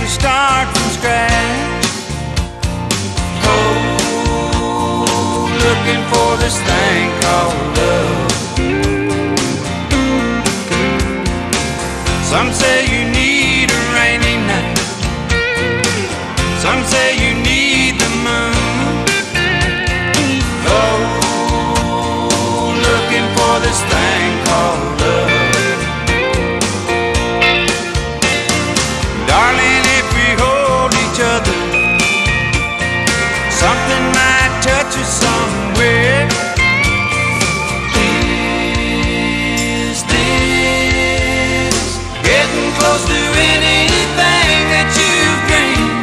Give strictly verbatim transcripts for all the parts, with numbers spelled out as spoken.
to start from scratch. Oh, looking for this thing called love. Some say you need a rainy night, some say you need the moon. Oh, looking for this thing called love. Darling, if we hold each other, something might touch us somewhere. Is this getting close to anything that you've dreamed?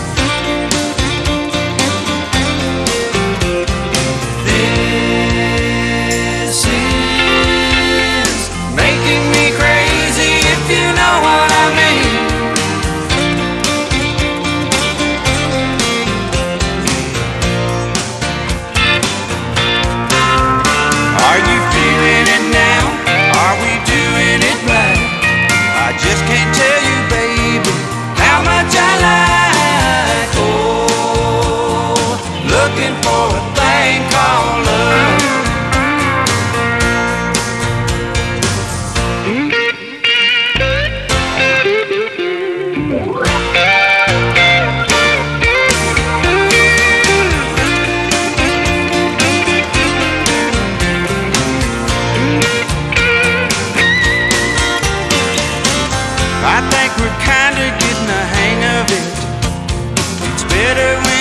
This is making me crazy, if you know what I mean. Are you feeling it now? Are we doing it right? I just can't tell you, baby, how much I like. Oh, looking for a thing called love. I think we're kinda getting the hang of it. It's better when